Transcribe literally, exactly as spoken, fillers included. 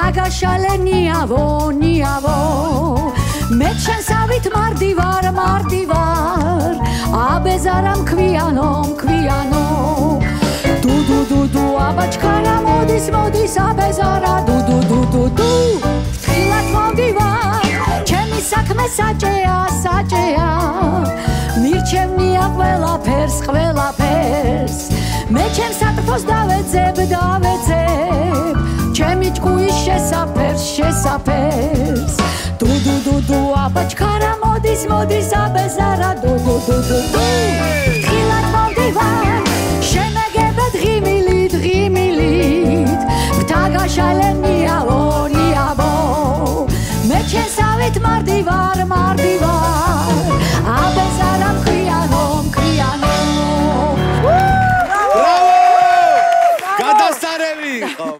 დაგაშალე ნიავო ნიავო მე შენსავით მარდივარ მარდივარ აბეზარა მქვიანო მქვიანო დუ დუ დუ დუ აბაჩქარა მოდის მოდის აბეზარა დუ დუ დუ დუ დუ ფრთხილად მოვდივარ ჩემი საქმე საჭეა საჭეა მირჩევნია ყველაფერს ყველაფერს მე ჩემს სატრფოს დავეძებ დავეძებ ჩემი ჭკუის შესაფერს შესაფერს დუ დუ დუ დუ აბაჩქარა მოდის მოდის აბეზარა დუ დუ დუ დუ დუ ფრთხილად მოვდივარ შემეგებე დღიმილით დღიმილით დაგაშალე ნიავო ნიავო მე ჩემსავით მარდივარ მარდივარ აბეზარა მქვიანო მქვიანო ბრავო! გადასარევი!